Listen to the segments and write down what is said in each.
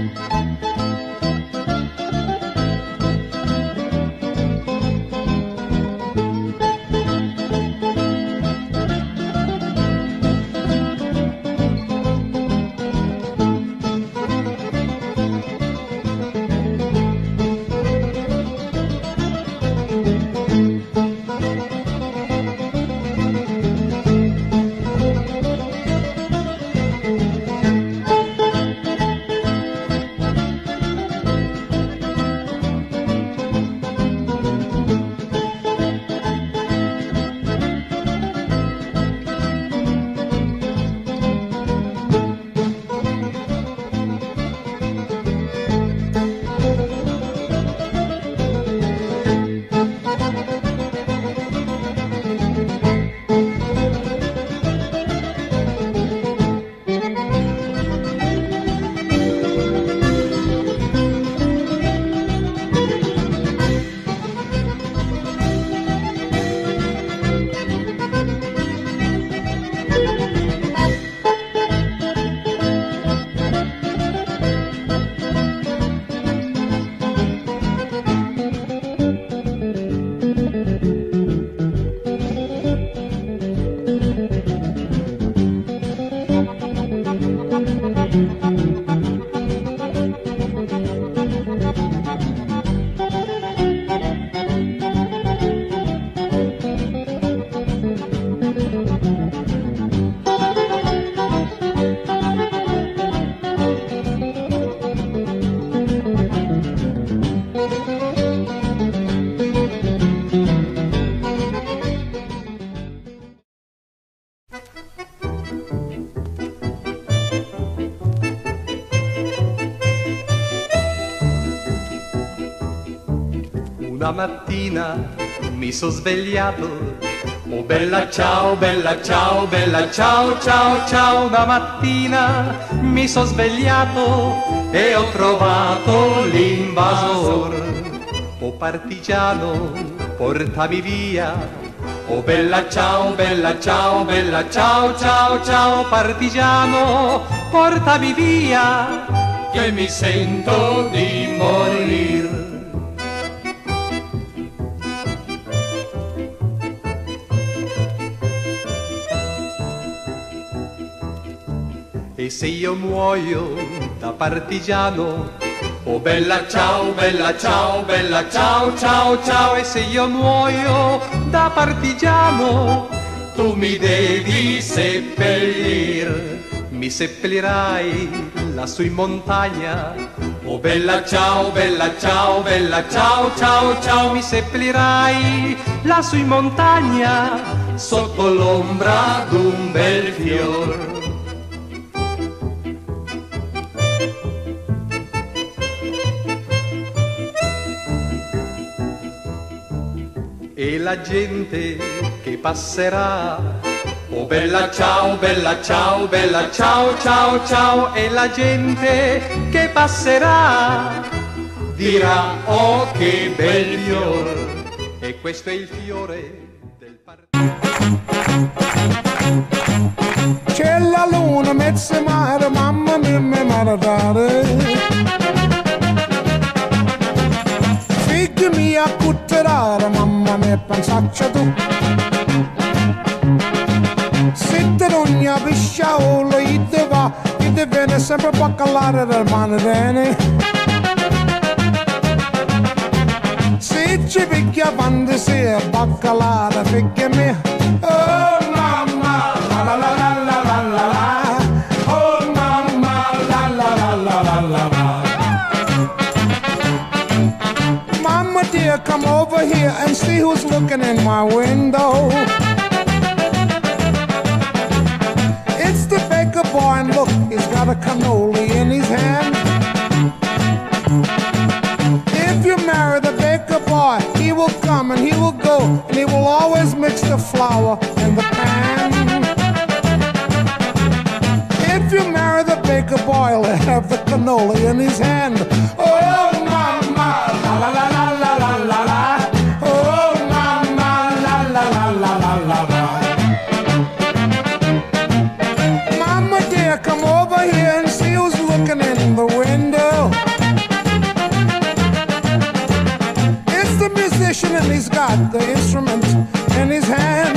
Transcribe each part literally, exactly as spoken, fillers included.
Una mattina mi sono svegliato, oh bella ciao, bella ciao, bella ciao, ciao, ciao. Una mattina mi sono svegliato e ho trovato l'invasor. Oh partigiano, portami via. Oh bella ciao, bella ciao, bella ciao, ciao, ciao. Partigiano, portami via, che mi sento di morir. E se io muoio da partigiano, oh bella ciao, bella ciao, bella ciao, ciao, ciao. E se io muoio da partigiano, tu mi devi seppellir. Mi seppellirai lassù in montagna, oh bella ciao, bella ciao, bella ciao, ciao, ciao. Mi seppellirai lassù in montagna, sotto l'ombra d'un bel fior. E la gente che passerà, oh bella ciao, bella ciao, bella ciao, ciao, ciao. E la gente che passerà dirà, oh che bel fior. E questo è il fiore del partito. C'è la luna, mezza mare, mamma mia, mi maradare. Figli mia cutterare, mamma mia, pensaccia tu. Se te non ne pisciaolo, io te va, io te viene sempre a baccalare del manedene. Se ci picchia quando si è baccalare, figli mia, oh mamma, la la la la la la la la, oh mamma, la la la la la la la. Mama dear, come over here and see who's looking in my window. It's the baker boy, and look, he's got a cannoli in his hand. If you marry the baker boy, he will come and he will go, and he will always mix the flour in the pan. If you marry the baker boy, he'll have the cannoli in his hand. Oh, mama, la la la la la la la la. Oh, mama, la la la la la la la. Mama dear, come over here and see who's looking in the window. got the instrument in his hand.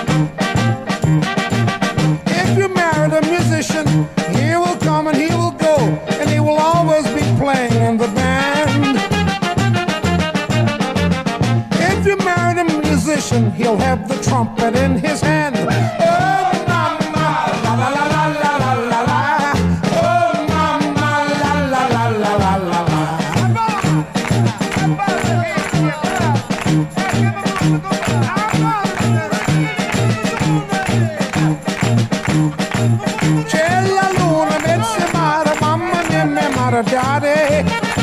If you married a musician, he will come and he will go, and he will always be playing in the band. If you married a musician, he'll have the trumpet in his hand. Oh, mama, la la la la la la la la. Oh, mama, la la la la la la la. C'è la luna, mezza mare, mamma mia, mia mare, daddy.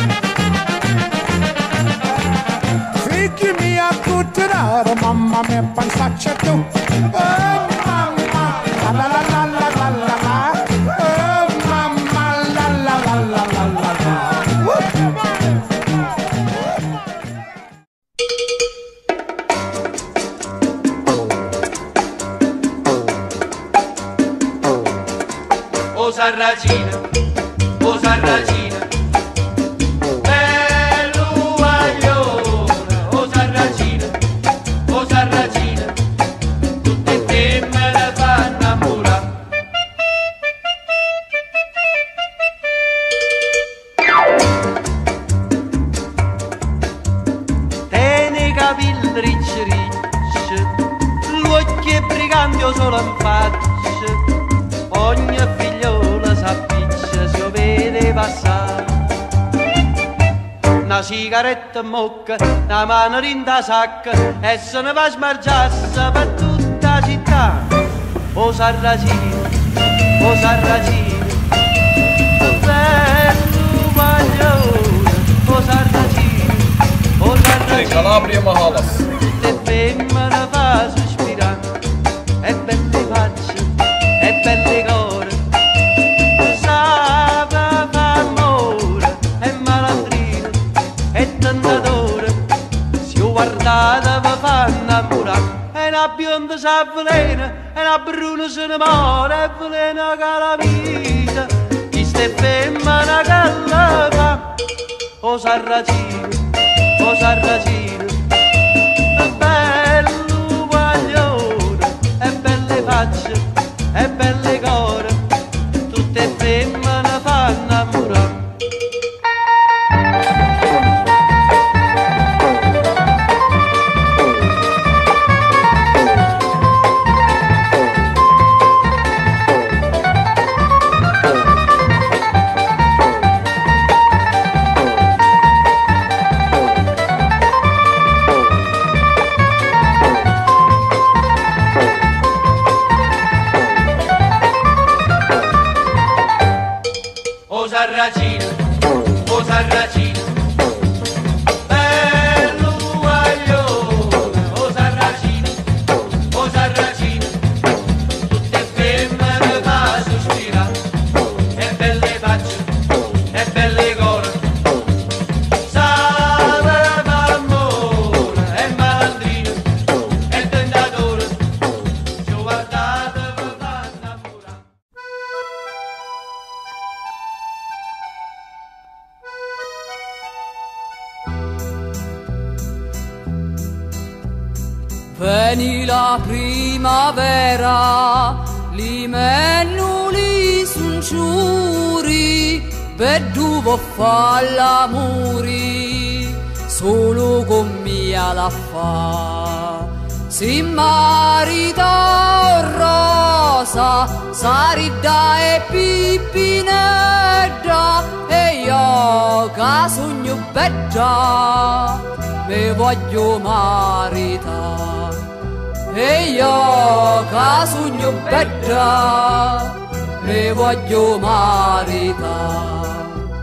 Figli mia, cucciarare, mamma mia, pensaccia tu. Oh, mamma, la la la la la la la la. Oh, mamma, la la la la la la la. O Sarracina, o Sarracina, bell'uagliona, o Sarracina, o Sarracina, tutte femmine fanno innamorare. Tieni i capelli ricci ricci, l'occhio è brigante o solo in faccia, ogni figliola s'appiccia se lo vede passare. Una sigaretta in bocca, una mano in da sacca e se ne va a smargiarsi per tutta la città. O Sarracina, o Sarracina, bello maglione, o Sarracina, o Sarracina, Calabria Mahalas. tutte femmine fa sospirare, e belle facce, e belle core, sape fa amore, e malandrino, e tentatore, se io guardate vi fa innamorare, e una bionda s'avvelena, e una bruna se ne muore, e velena che la vita, chi ste femmina che la fa. O Sarracino, o Sarracino, è bello guaglione, e belle facce, e belle core, tutte femmine fanno innamorare. O Sarracina, o Sarracina, bello guaglione, o Sarracina, o Sarracina, tutte femmine fa sospirare, e belle facce, e belle core, sape fa amore, e malandrino, e tentatore, se guardate vi fa innamorare. Veni la primavera, li mennuli sun ciuri, per dove fa l'amori, solo con mia la fa. Si marita rosa, sarida e pipinedda, e io che sogno bella, me voglio maritare. E io che sogno bella, me voglio maritare.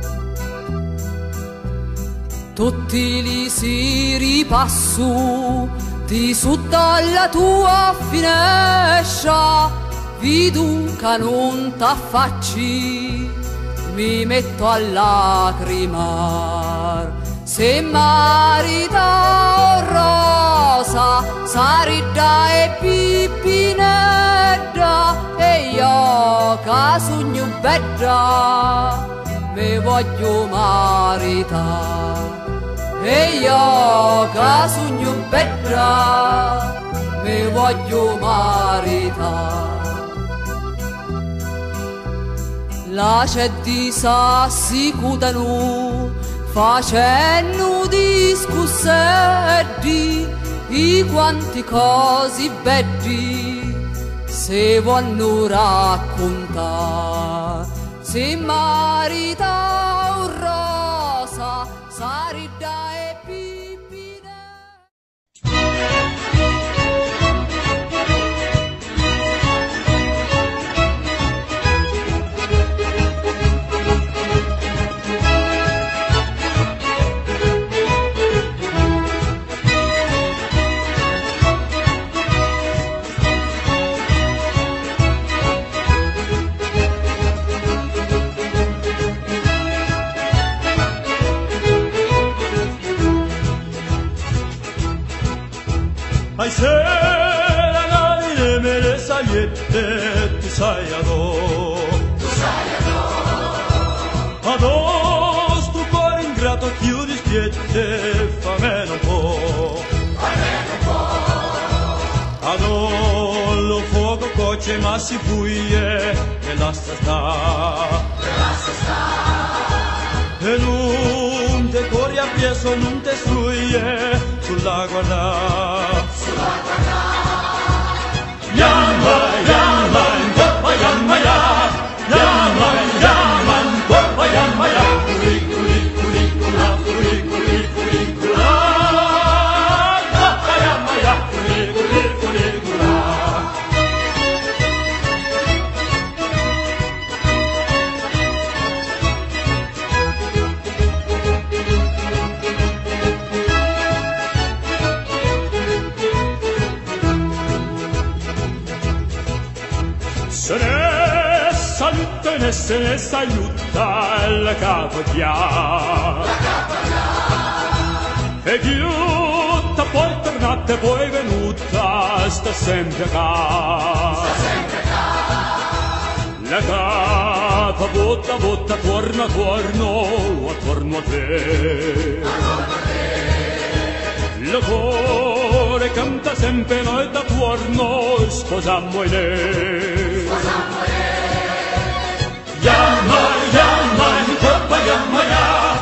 Tutti li si ripassu di sotto alla tua finestra, vedo che non t'affacci, mi metto a lacrimar. Se marita rosa, sarida e pipinedda, e io che sogno bella, me voglio maritare. e io che sogno bella mi voglio maritare. La c'è di sassi cutano facendo discussetti di quanti cose belli se vogliono raccontare. Se marita un rosa sarida e pipina. Ai sera nari me le sagliette, tu sai adò, tu sai adò. Adò sto cuore ingrato più di spiette, fa meno un po', fa meno un po'. Adò lo fuoco coce ma si buie, e lascia sta, e lascia sta. E non te corri appresso, non te suie, sulla guarda. Yamma, yamma, yamma, yamma, yamma, yamma, yamma, yamma, kuri, kuri, kuri, kura, kuri, kuri, kuri, kura. Yamma, yamma, kuri, kuri, kuri, kura. Se ne saluta e se ne saluta la capoglia, la capoglia. E chiutta poi tornata poi venuta sta sempre qua, sta sempre qua. La capa botta botta torna torno attorno a te, attorno a te. Il cuore canta sempre noi da tuorno sposammo e lei, sposammo e lei. Yamma, yamma, in coppa, yamma, yamma.